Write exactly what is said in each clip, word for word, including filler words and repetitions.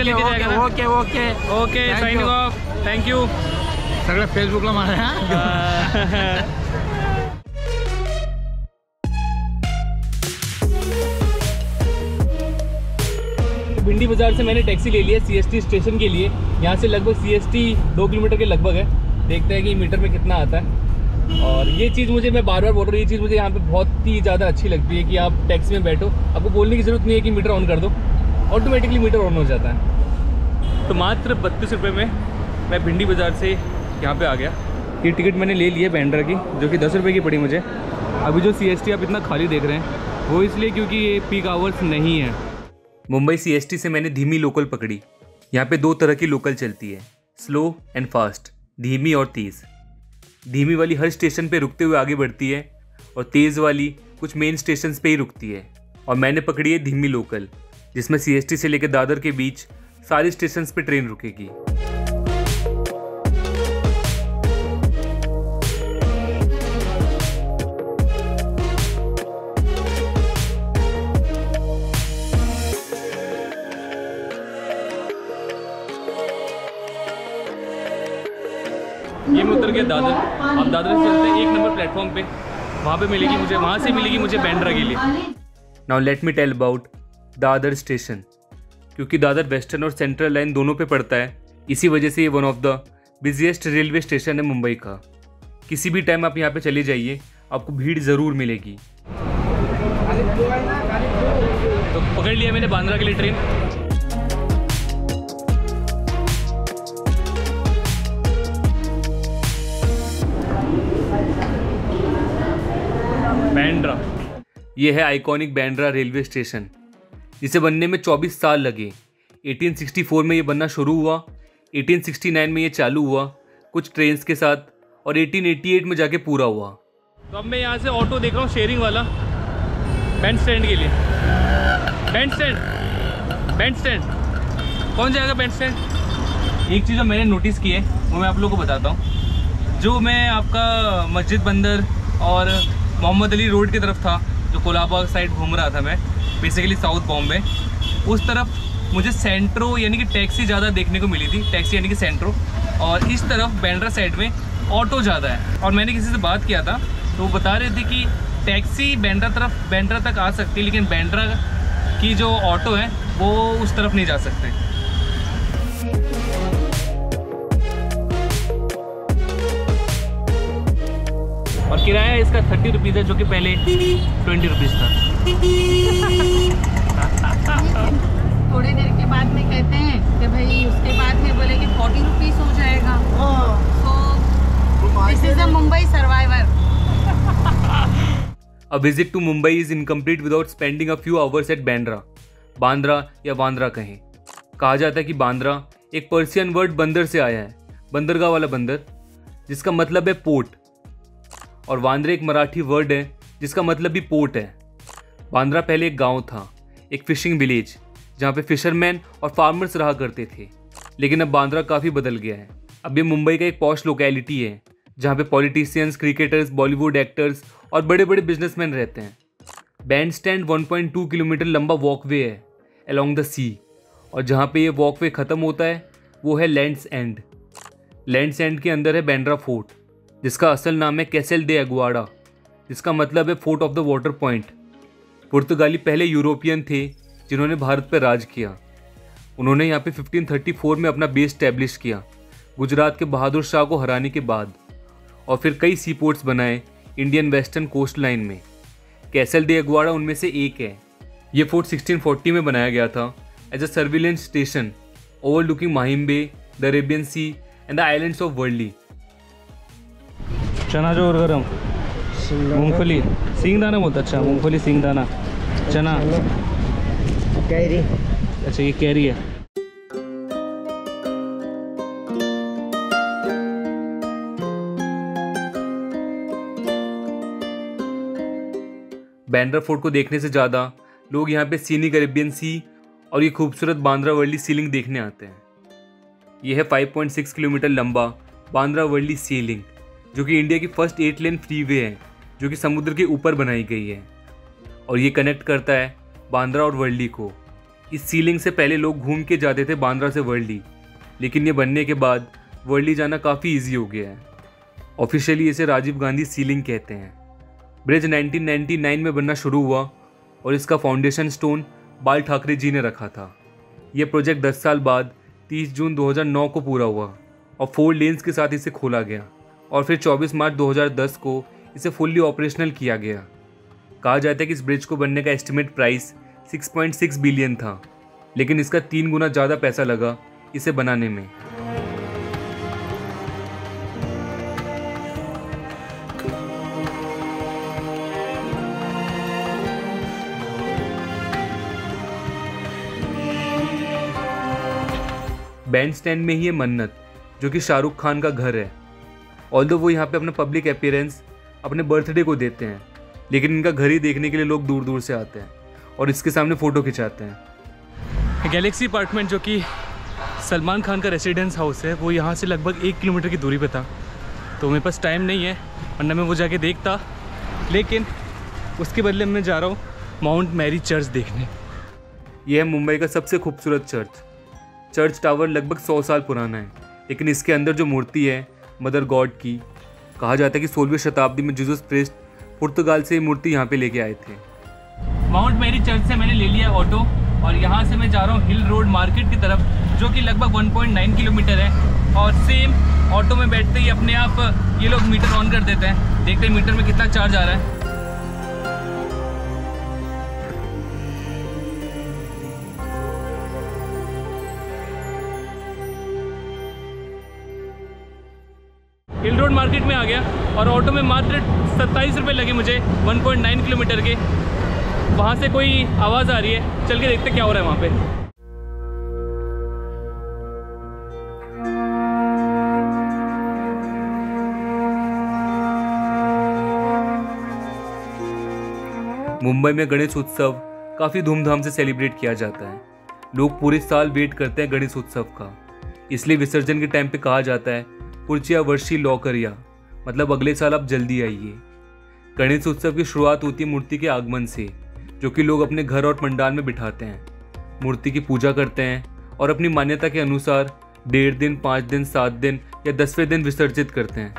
Okay लेके जाएगा ना? Okay okay okay signing off, thank you. सगळे फेसबुकला मला भिंडी बाजार से मैंने टैक्सी ले लिया सीएसटी स्टेशन के लिए। यहाँ से लगभग सीएसटी दो किलोमीटर के लगभग है। देखते हैं कि मीटर में कितना आता है। और ये चीज़ मुझे, मैं बार बार बोल रहा हूँ, ये चीज़ मुझे यहाँ पे बहुत ही ज़्यादा अच्छी लगती है कि आप टैक्सी में बैठो, आपको बोलने की ज़रूरत नहीं है कि मीटर ऑन कर दो, ऑटोमेटिकली मीटर ऑन हो जाता है। तो मात्र बत्तीस रुपये में मैं भिंडी बाज़ार से यहाँ पे आ गया। ये टिकट मैंने ले ली है बांद्रा की, जो कि दस रुपये की पड़ी मुझे। अभी जो सीएसटी आप इतना खाली देख रहे हैं वो इसलिए क्योंकि ये पीक आवर्स नहीं है। मुंबई सीएसटी से मैंने धीमी लोकल पकड़ी। यहाँ पे दो तरह की लोकल चलती है, स्लो एंड फास्ट, धीमी और तेज़। धीमी वाली हर स्टेशन पे रुकते हुए आगे बढ़ती है और तेज़ वाली कुछ मेन स्टेशन पे ही रुकती है। और मैंने पकड़ी है धीमी लोकल, जिसमें सीएसटी से लेकर दादर के बीच सारे स्टेशन पे ट्रेन रुकेगी। ये मैं उतर गया दादर। अब दादर से चलते हैं एक नंबर प्लेटफॉर्म पे, वहाँ पे मिलेगी मुझे, वहाँ से मिलेगी मुझे बांद्रा के लिए। Now let me tell about Dadar station. क्योंकि दादर वेस्टर्न और सेंट्रल लाइन दोनों पे पड़ता है, इसी वजह से ये one of the busiest railway station है मुंबई का। किसी भी टाइम आप यहाँ पे चले जाइए, आपको भीड़ ज़रूर मिलेगी। तो पकड़ लिया मैंने बांद्रा के लिए ट्रेन। बांद्रा, ये है आइकॉनिक बांद्रा रेलवे स्टेशन, जिसे बनने में चौबीस साल लगे। अठारह सौ चौंसठ में ये बनना शुरू हुआ, अठारह सौ उनहत्तर में ये चालू हुआ कुछ ट्रेन्स के साथ, और अठारह सौ अट्ठासी में जाके पूरा हुआ। तो अब मैं यहाँ से ऑटो देख रहा हूँ शेयरिंग वाला बैंड स्टैंड के लिए। बैंड स्टैंड, बैंड स्टैंड कौन जाएगा बैंड स्टैंड? एक चीज़ जो मैंने नोटिस की है वो मैं आप लोगों को बताता हूँ। जो मैं आपका मस्जिद बंदर और मोहम्मद अली रोड की तरफ था, जो कोलाबा साइड घूम रहा था मैं, बेसिकली साउथ बॉम्बे, उस तरफ मुझे सेंट्रो यानी कि टैक्सी ज़्यादा देखने को मिली थी, टैक्सी यानी कि सेंट्रो। और इस तरफ बांद्रा साइड में ऑटो ज़्यादा है। और मैंने किसी से बात किया था तो वो बता रहे थे कि टैक्सी बांद्रा तरफ बांद्रा तक आ सकती है, लेकिन बांद्रा की जो ऑटो है वो उस तरफ नहीं जा सकते। और किराया इसका थर्टी रुपीज़ है, जो कि पहले ट्वेंटी रुपीज़ था। थोड़ी देर के बाद में कहते हैं कि भाई उसके बाद में बोले कि फोर्टी रुपीज़ हो जाएगा। So this is a Mumbai survivor. A visit to Mumbai is incomplete without spending a few hours at Bandra. Bandra या बांद्रा कहें। कहा जाता है कि बांद्रा एक पर्शियन वर्ड बंदर से आया है, बंदरगाह वाला बंदर, जिसका मतलब है पोर्ट। और बांद्रा एक मराठी वर्ड है जिसका मतलब भी पोर्ट है। बांद्रा पहले एक गांव था, एक फिशिंग विलेज, जहाँ पे फिशरमैन और फार्मर्स रहा करते थे। लेकिन अब बांद्रा काफ़ी बदल गया है। अब ये मुंबई का एक पॉश लोकेलिटी है, जहाँ पे पॉलिटिशियंस, क्रिकेटर्स, बॉलीवुड एक्टर्स और बड़े बड़े बिजनेसमैन रहते हैं। Bandstand one point two kilometre लंबा वॉकवे है अलोंग द सी, और जहाँ पे ये वॉकवे ख़त्म होता है वो है लैंड्स एंड। लैंड्स एंड के अंदर है बांद्रा फोर्ट, जिसका असल नाम है कैसल दे अगुआड़ा, जिसका मतलब है fort of the water point. पुर्तगाली पहले यूरोपियन थे जिन्होंने भारत पर राज किया। उन्होंने यहाँ पे फिफ्टीन थर्टी फोर में अपना बेस स्टैब्लिश किया, गुजरात के बहादुर शाह को हराने के बाद, और फिर कई सी पोर्ट्स बनाए इंडियन वेस्टर्न कोस्ट लाइन में। कैसल दे अगुआड़ा उनमें से एक है। ये फोर्ट सिक्सटीन फोर्टी में बनाया गया था as a surveillance station overlooking Mahim bay, the Arabian sea and the islands of Worli. चना जो और गरम, मूंगफली, सिंगदाना बोलता, अच्छा मूंगफली सिंगदाना, चना, कैरी, अच्छा ये कैरी है। बांद्रा फोर्ट को देखने से ज़्यादा लोग यहाँ पे सीनिक अरेबियन सी और ये खूबसूरत बांद्रा वर्ली सीलिंग देखने आते हैं। यह है फाइव पॉइंट सिक्स किलोमीटर लंबा बांद्रा वर्ली सीलिंग, जो कि इंडिया की फर्स्ट एट लेन फ्रीवे है, जो कि समुद्र के ऊपर बनाई गई है। और ये कनेक्ट करता है बांद्रा और वर्ली को। इस सीलिंग से पहले लोग घूम के जाते थे बांद्रा से वर्ली, लेकिन ये बनने के बाद वर्ली जाना काफ़ी इजी हो गया है। ऑफिशियली इसे राजीव गांधी सीलिंग कहते हैं। ब्रिज नाइनटीन नाइंटी नाइन में बनना शुरू हुआ और इसका फाउंडेशन स्टोन बाल ठाकरे जी ने रखा था। यह प्रोजेक्ट दस साल बाद तीस जून दो हज़ार नौ को पूरा हुआ और फोर लेन्स के साथ इसे खोला गया और फिर चौबीस मार्च दो हज़ार दस को इसे फुल्ली ऑपरेशनल किया गया। कहा जाता है कि इस ब्रिज को बनने का एस्टिमेट प्राइस छह पॉइंट छह बिलियन था, लेकिन इसका तीन गुना ज़्यादा पैसा लगा इसे बनाने में। बैंड स्टैंड में ही है मन्नत, जो कि शाहरुख खान का घर है। ऑल्दो वो यहाँ पे अपना पब्लिक अपीयरेंस अपने बर्थडे को देते हैं, लेकिन इनका घर ही देखने के लिए लोग दूर दूर से आते हैं और इसके सामने फ़ोटो खिंचाते हैं। गैलेक्सी अपार्टमेंट, जो कि सलमान खान का रेसिडेंस हाउस है, वो यहाँ से लगभग एक किलोमीटर की दूरी पे था। तो मेरे पास टाइम नहीं है, वरना मैं वो जाके देखता, लेकिन उसके बदले मैं जा रहा हूँ माउंट मैरी चर्च देखने। यह है मुंबई का सबसे खूबसूरत चर्च। चर्च टावर लगभग सौ साल पुराना है, लेकिन इसके अंदर जो मूर्ति है मदर गॉड की, कहा जाता है कि सोलहवीं शताब्दी में जीसस क्राइस्ट पुर्तगाल से ये मूर्ति यहाँ पे लेके आए थे। माउंट मैरी चर्च से मैंने ले लिया ऑटो और यहाँ से मैं जा रहा हूँ हिल रोड मार्केट की तरफ, जो कि लगभग वन पॉइंट नाइन किलोमीटर है। और सेम ऑटो में बैठते ही अपने आप ये लोग मीटर ऑन कर देते हैं, देखते हैं मीटर में कितना चार्ज आ रहा है। हिल रोड मार्केट में आ गया और ऑटो में मात्र सत्ताईस रुपये लगे मुझे वन पॉइंट नाइन किलोमीटर के। वहाँ से कोई आवाज़ आ रही है, चल के देखते क्या हो रहा है वहाँ पे। मुंबई में गणेश उत्सव काफ़ी धूमधाम से सेलिब्रेट किया जाता है। लोग पूरे साल वेट करते हैं गणेश उत्सव का, इसलिए विसर्जन के टाइम पे कहा जाता है पुरचिया वर्षी लौकरिया, मतलब अगले साल आप जल्दी आइए। गणेश उत्सव की शुरुआत होती है मूर्ति के आगमन से, जो कि लोग अपने घर और पंडाल में बिठाते हैं, मूर्ति की पूजा करते हैं और अपनी मान्यता के अनुसार डेढ़ दिन, पाँच दिन, सात दिन या दसवें दिन विसर्जित करते हैं।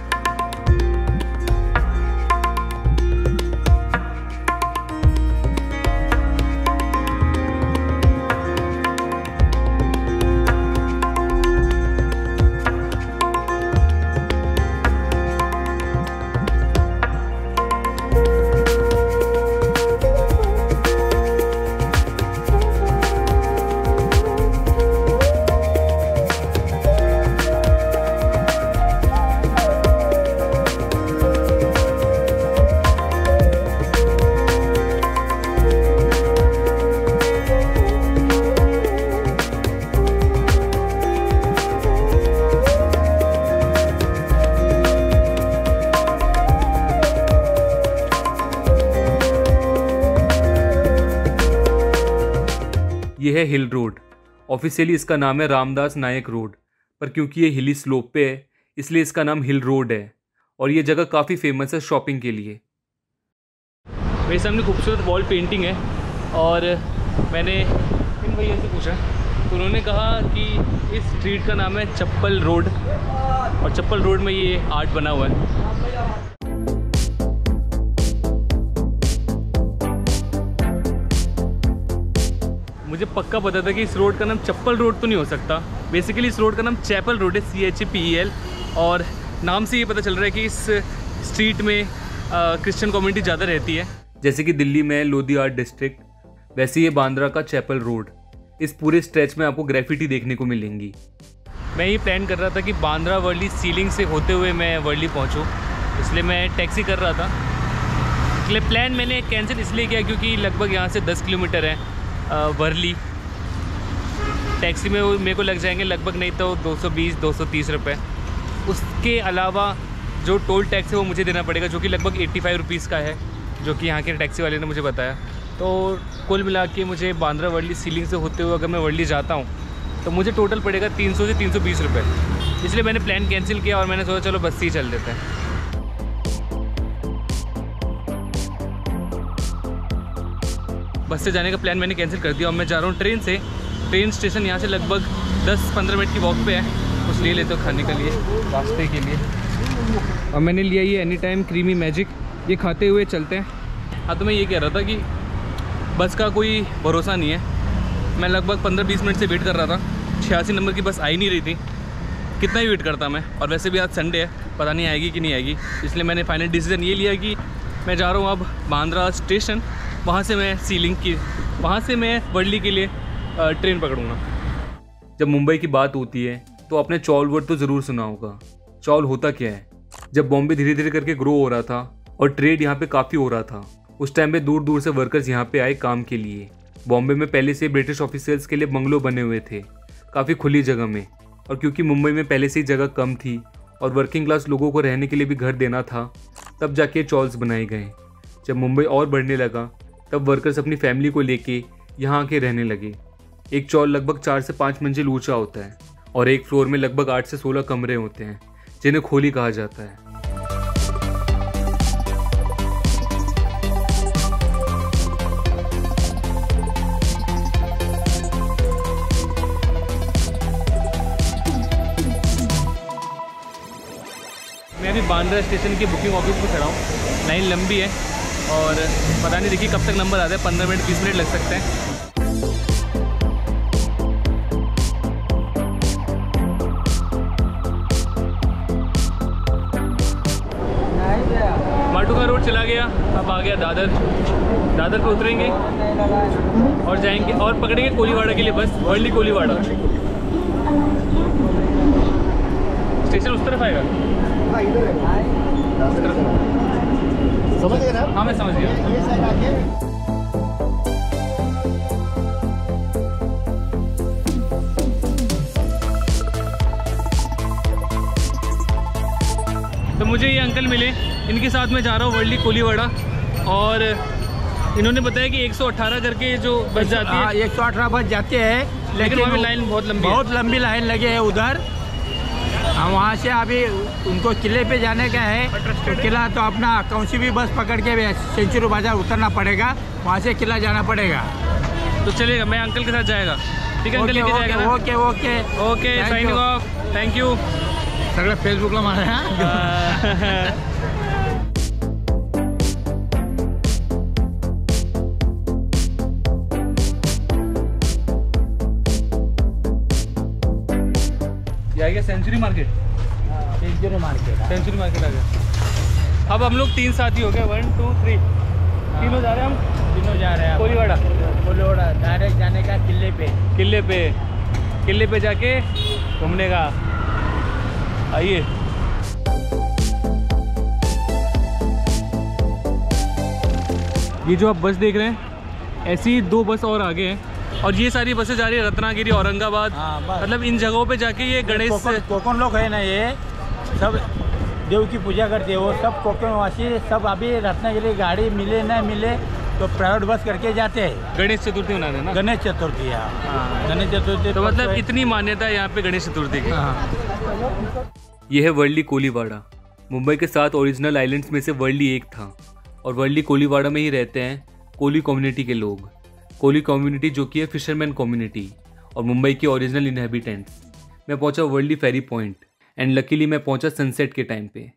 यह है हिल रोड। ऑफिशियली इसका नाम है रामदास नायक रोड, पर क्योंकि ये हिली स्लोप पे है इसलिए इसका नाम हिल रोड है और ये जगह काफ़ी फेमस है शॉपिंग के लिए। मेरे सामने खूबसूरत वॉल पेंटिंग है और मैंने इन भैया से पूछा तो उन्होंने कहा कि इस स्ट्रीट का नाम है चप्पल रोड और चप्पल रोड में ये आर्ट बना हुआ है। मुझे पक्का पता था कि इस रोड का नाम चप्पल रोड तो नहीं हो सकता। बेसिकली इस रोड का नाम चैपल रोड है, C H A P E L, और नाम से ये पता चल रहा है कि इस स्ट्रीट में क्रिश्चियन कम्युनिटी ज़्यादा रहती है। जैसे कि दिल्ली में लोधी आर्ट डिस्ट्रिक्ट, वैसे ये बांद्रा का चैपल रोड। इस पूरे स्ट्रेच में आपको ग्रेफिटी देखने को मिलेंगी। मैं ये प्लान कर रहा था कि बांद्रा वर्ली सीलिंग से होते हुए मैं वर्ली पहुँचूँ, इसलिए मैं टैक्सी कर रहा था। इसलिए प्लान मैंने कैंसिल इसलिए किया क्योंकि लगभग यहाँ से दस किलोमीटर है वर्ली। टैक्सी में मेरे को लग जाएंगे लगभग नहीं तो दो सौ बीस दो सौ तीस रुपये। उसके अलावा जो टोल टैक्स है वो मुझे देना पड़ेगा, जो कि लगभग पचासी रुपीस का है, जो कि यहाँ के टैक्सी वाले ने मुझे बताया। तो कुल मिला के मुझे बांद्रा वर्ली सीलिंग से होते हुए अगर मैं वर्ली जाता हूँ तो मुझे टोटल पड़ेगा तीन सौ से तीन सौ बीस रुपये। इसलिए मैंने प्लान कैंसिल किया और मैंने सोचा चलो बस से ही चल देते हैं। बस से जाने का प्लान मैंने कैंसिल कर दिया और मैं जा रहा हूँ ट्रेन से। ट्रेन स्टेशन यहाँ से लगभग दस पंद्रह मिनट की वॉक पे है। कुछ ले लेते हो खाने के लिए रास्ते के लिए। और मैंने लिया ये एनी टाइम क्रीमी मैजिक, ये खाते हुए चलते हैं। हाँ तो मैं ये कह रहा था कि बस का कोई भरोसा नहीं है। मैं लगभग पंद्रह बीस मिनट से वेट कर रहा था, छियासी नंबर की बस आई नहीं रही थी। कितना ही वेट करता मैं, और वैसे भी आज संडे है, पता नहीं आएगी कि नहीं आएगी। इसलिए मैंने फाइनल डिसीजन ये लिया कि मैं जा रहा हूँ अब बांद्रा स्टेशन, वहाँ से मैं सीलिंग की वहाँ से मैं वर्ली के लिए ट्रेन पकड़ूँगा। जब मुंबई की बात होती है तो आपने चौल वर्ड तो ज़रूर सुना होगा। चौल होता क्या है? जब बॉम्बे धीरे धीरे करके ग्रो हो रहा था और ट्रेड यहाँ पे काफ़ी हो रहा था, उस टाइम पे दूर दूर से वर्कर्स यहाँ पे आए काम के लिए। बॉम्बे में पहले से ब्रिटिश ऑफिसर्स के लिए बंगलो बने हुए थे, काफ़ी खुली जगह में। और क्योंकि मुंबई में पहले से ही जगह कम थी और वर्किंग क्लास लोगों को रहने के लिए भी घर देना था, तब जाके चॉल्स बनाए गए। जब मुंबई और बढ़ने लगा तब वर्कर्स अपनी फैमिली को लेके यहाँ आके रहने लगे। एक चॉल लगभग चार से पाँच मंजिल ऊंचा होता है और एक फ्लोर में लगभग आठ से सोलह कमरे होते हैं, जिन्हें खोली कहा जाता है। मैं अभी बांद्रा स्टेशन की बुकिंग ऑफिस में खड़ा हूँ। लाइन लंबी है और पता नहीं देखिए कब तक नंबर आता है, पंद्रह मिनट बीस मिनट लग सकते हैं। माटुका रोड चला गया, अब आ गया दादर। दादर पे उतरेंगे और जाएंगे और पकड़ेंगे कोलीवाड़ा के लिए बस, वर्ली कोलीवाड़ा। स्टेशन उस तरफ आएगा। समझ गए ना? हाँ मैं समझ गया। ये साइड आके तो मुझे ये अंकल मिले, इनके साथ मैं जा रहा हूँ वर्ली कोलीवाड़ा। और इन्होंने बताया कि एक सौ अठारह करके जो बस जाती है, एक सौ अठारह बस जाते हैं, लेकिन वहाँ पे लाइन बहुत लंबी है। बहुत लंबी लाइन लगे है उधर। हम वहाँ से अभी उनको किले पे जाने का है, तो किला तो अपना कौन सी भी बस पकड़ के सेंचुरी बाजार उतरना पड़ेगा, वहाँ से किला जाना पड़ेगा। तो चलेगा, मैं अंकल के साथ जाएगा। ठीक है अंकल लेके जाएगा ना? Okay okay okay signing off, thank you. सगळं फेसबुकला मला ये आ गया century market. Century market century market आ गया। अब हम लोग तीन साथी हो गए, वन टू थ्री, तीनों जा रहे हैं हम। तीनों जा रहे हैं कोलीवाड़ा। कोलीवाड़ा डायरेक्ट जाने का किले पे। किले पे किले पे जाके घूमने का। आइए। ये जो आप बस देख रहे हैं, ऐसी दो बस और आगे हैं और ये सारी बसें जा रही है रत्नागिरी, औरंगाबाद। हाँ, मतलब इन जगहों पे जाके ये गणेश कोकण कोकण लोग है ना, ये सब देव की पूजा करते हैं। वो सब कोकणवासी सब अभी रत्नागिरी गाड़ी मिले ना मिले तो प्राइवेट बस करके जाते हैं। गणेश चतुर्थी मनाते हैं ना? गणेश चतुर्थी। हाँ गणेश चतुर्थी। तो मतलब इतनी मान्यता है यहाँ पे गणेश चतुर्थी की। हाँ। यह है वर्ली कोलीवाड़ा। मुंबई के सात ओरिजिनल आइलैंड्स में से वर्ली एक था और वर्ली कोलीवाड़ा में ही रहते हैं कोली कम्युनिटी के लोग। कोली कम्युनिटी जो कि है फिशरमैन कम्युनिटी और मुंबई के ओरिजिनल इनहेबिटेंट्स। मैं पहुंचा Worli ferry point and luckily मैं पहुंचा सनसेट के टाइम पे।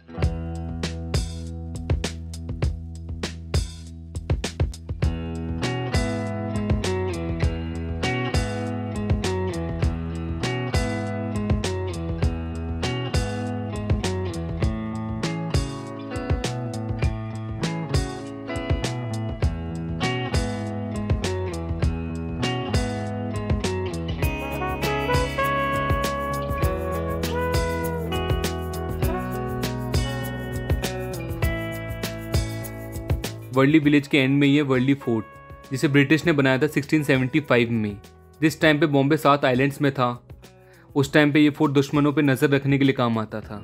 वर्ली विलेज के एंड में ही है वर्ली फोर्ट, जिसे ब्रिटिश ने बनाया था सोलह सौ पचहत्तर में। जिस टाइम पे बॉम्बे सात आइलैंड्स में था, उस टाइम पे ये फोर्ट दुश्मनों पे नजर रखने के लिए काम आता था।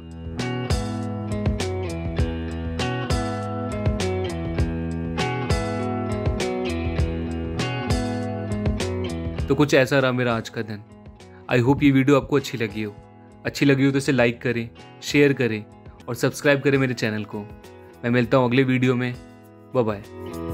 तो कुछ ऐसा रहा मेरा आज का दिन। आई होप ये वीडियो आपको अच्छी लगी हो। अच्छी लगी हो तो इसे लाइक करें, शेयर करें और सब्सक्राइब करें मेरे चैनल को। मैं मिलता हूँ अगले वीडियो में। Bye bye.